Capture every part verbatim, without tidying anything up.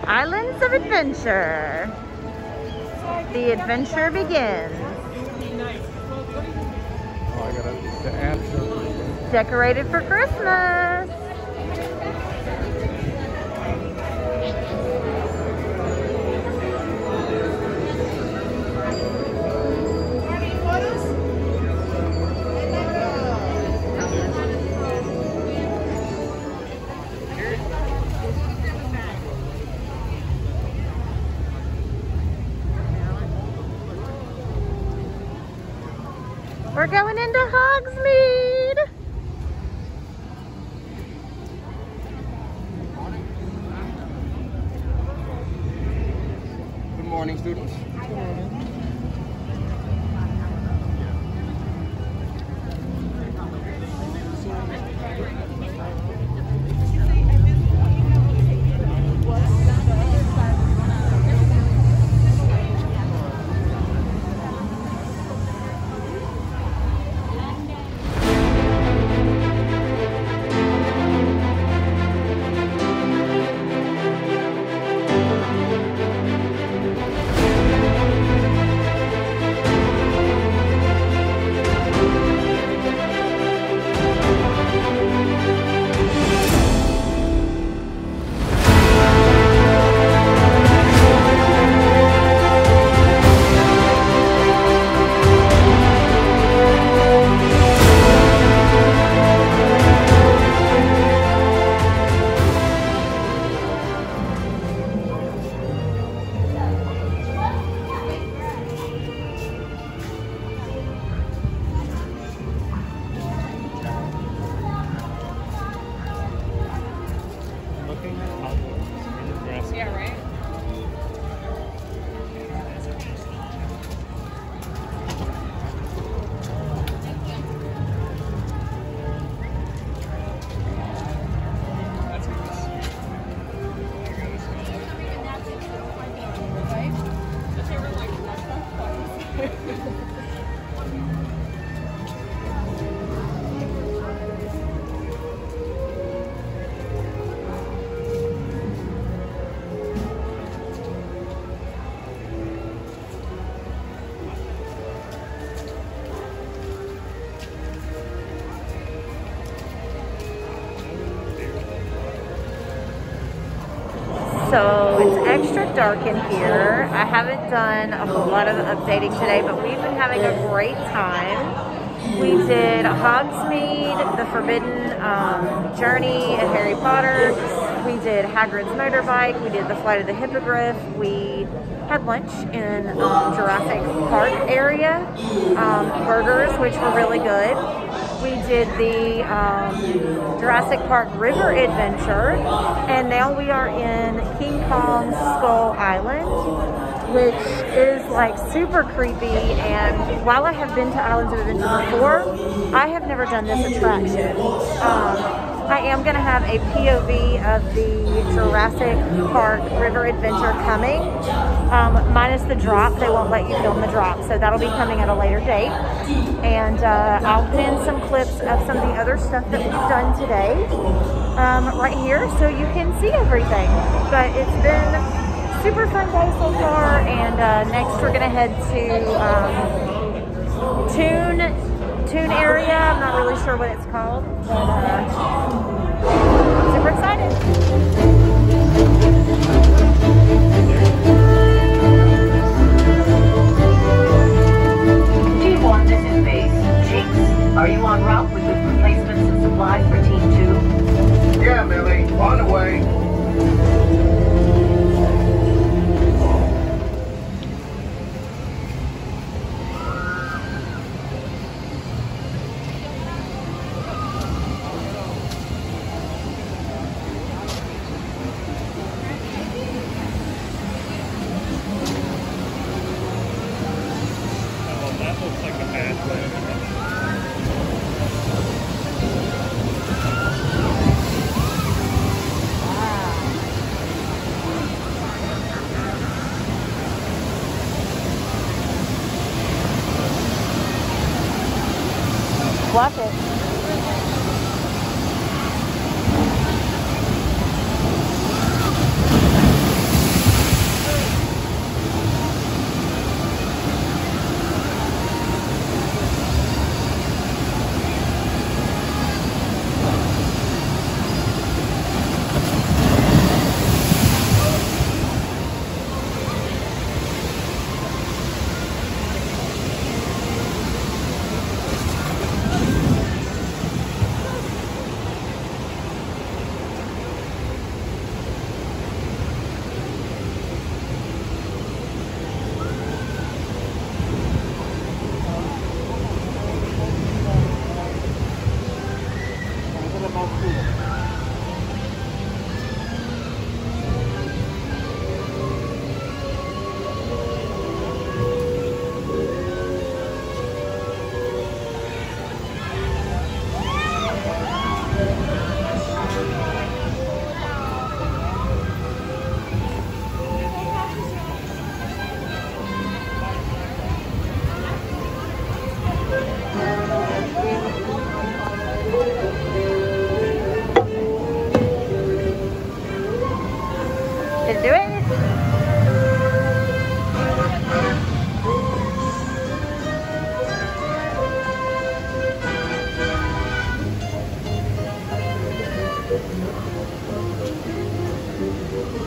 Islands of Adventure. The adventure begins. Oh, I gotta, the answer. Decorated for Christmas. We're going into Hogsmeade. Good morning, students. Good morning. So it's extra dark in here. I haven't done a whole lot of updating today, but we've been having a great time. We did Hogsmeade, the Forbidden um, Journey at Harry Potter. We did Hagrid's motorbike. We did the Flight of the Hippogriff. We had lunch in um, Jurassic Park area, um, burgers, which were really good. We did the um, Jurassic Park River Adventure, and now we are in King Kong's Skull Island, which is like super creepy. And while I have been to Islands of Adventure before, I have never done this attraction. Um, I am going to have a P O V of the Jurassic Park River Adventure coming, um, minus the drop. They won't let you film the drop, so that'll be coming at a later date. And uh, I'll pin some clips of some of the other stuff that we've done today um, right here so you can see everything. But it's been a super fun day so far, and uh, next we're going to head to um, Toon. Toon area. I'm not really sure what it's called, but uh, super excited. Team one, this is base. Jinx, are you en route with the replacements and supplies for Team two? Yeah, Millie, on the way. Watch it.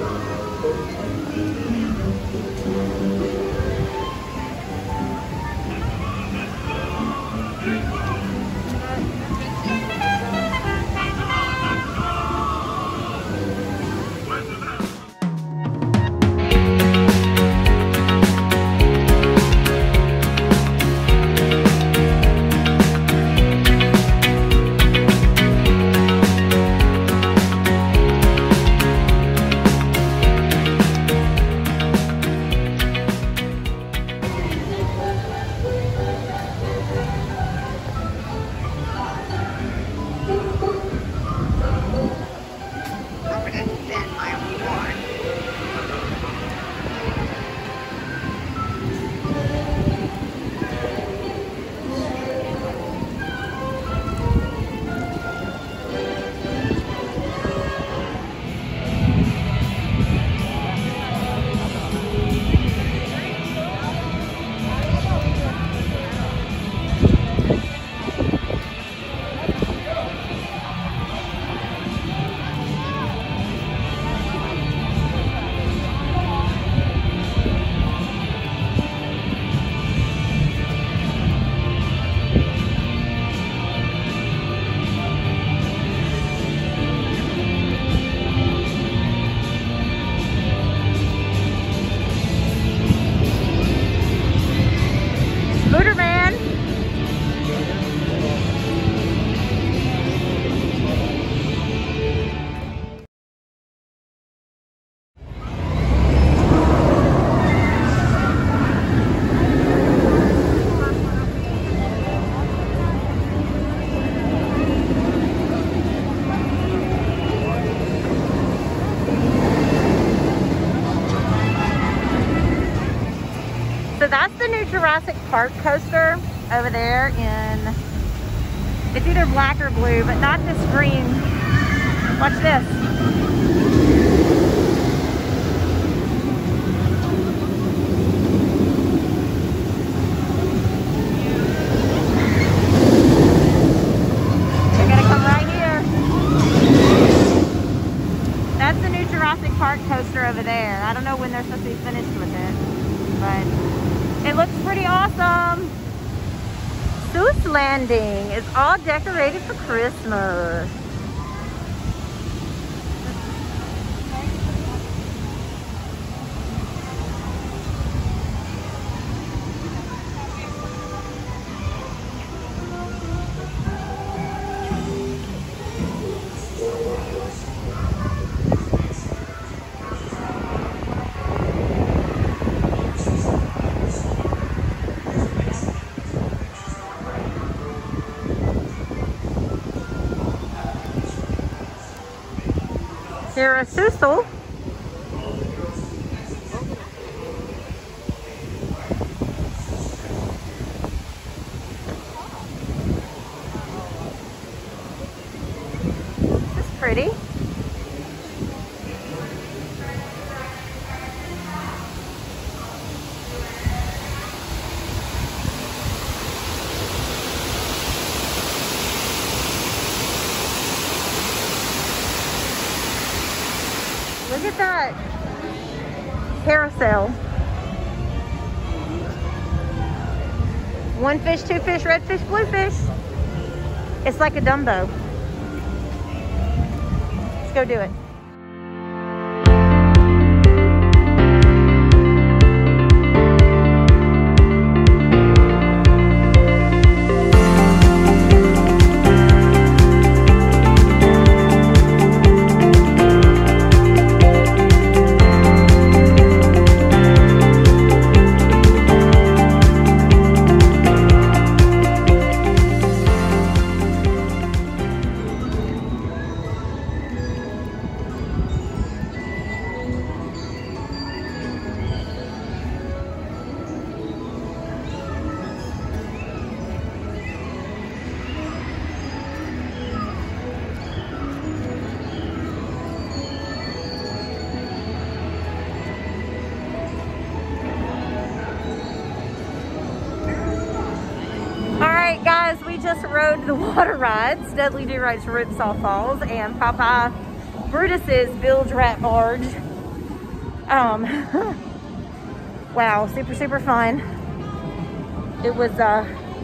So that's the new Jurassic Park coaster over there in, it's either black or blue, but not this green. Watch this. They're gonna come right here. That's the new Jurassic Park coaster over there. I don't know when they're supposed to be finished with it, but it looks pretty awesome. Seuss Landing is all decorated for Christmas. Here's a Seussel. It's pretty. Look at that carousel. One fish, two fish, red fish, blue fish. It's like a Dumbo. Let's go do it. Guys, we just rode the water rides, Dudley Do Right's Ripsaw Falls, and Papa Brutus's Bilge Rat Barge. Um, wow, super, super fun. It was uh,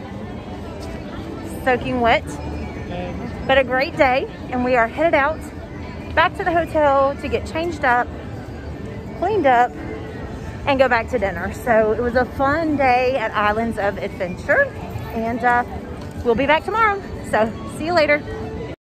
soaking wet, but a great day. And we are headed out back to the hotel to get changed up, cleaned up, and go back to dinner. So it was a fun day at Islands of Adventure, and uh, we'll be back tomorrow. So see you later.